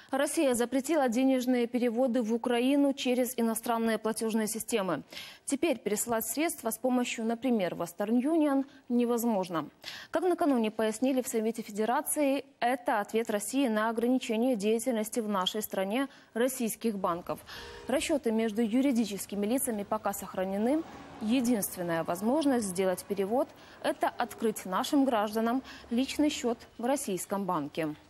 Россия запретила денежные переводы в Украину через иностранные платежные системы. Теперь пересылать средства с помощью, например, Western Union невозможно. Как накануне пояснили в Совете Федерации, это ответ России на ограничение деятельности в нашей стране российских банков. Расчеты между юридическими лицами пока сохранены. Единственная возможность сделать перевод – это открыть нашим гражданам личный счет в российском банке.